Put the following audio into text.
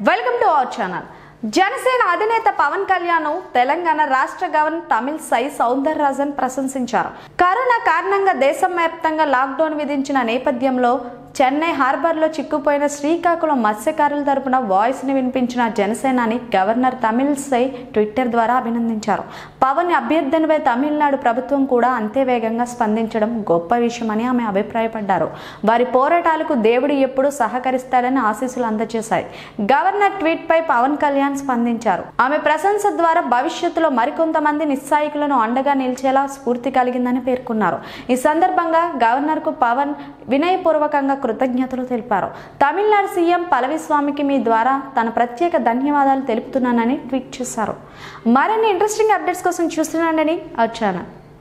Welcome to our channel. Janasena అధినేత పవన్ కళ్యాణ్ తెలంగాణ రాష్ట్ర governor Tamilisai Soundararajan ప్రశంసించారు. కరోనా కారణంగా దేశవ్యాప్తంగా లాక్డౌన్ విధించిన నేపథ్యంలో చెన్నై హార్బర్లో చిక్కుపోయిన శ్రీకాకుళం మత్స్యకారుల తరపున వాయిస్ని వినిపించిన జనసేనాని గవర్నర్ తమిళిసై ట్విట్టర్ ద్వారా అభినందించారు. పవన్ అభ్యర్థనపై తమిళనాడు ప్రభుత్వం కూడా అంతే వేగంగా స్పందించడం గొప్ప విషయమని ఆమె అభిప్రాయపడ్డారు. వారి పోరాటాలకు దేవుడు ఎప్పుడూ సహకరిస్తాడని ఆశీస్సులు అందజేశాయి. గవర్నర్ ట్వీట్ పై పవన్ కళ్యాణ్ స్పందించారు. ఆమె ప్రశంస ద్వారా భవిష్యత్తులో మరికొంతమంది నిస్సాయికులను అండగా నిలిచేలా స్ఫూర్తి కలిగిందని పేర్కొన్నారు. ఈ సందర్భంగా గవర్నర్ కు పవన్ వినయపూర్వకంగా కృతజ్ఞతలు తెలిపారు. తమిళనాడు సీఎం పళనిస్వామికి మీ ద్వారా తన ప్రత్యేక ధన్యవాదాలు తెలుపుతున్నానని ట్వీట్ చేశారు. మరిన్ని ఇంట్రెస్టింగ్ అప్డేట్స్ కోసం చూస్తున్నానని వచ్చాను.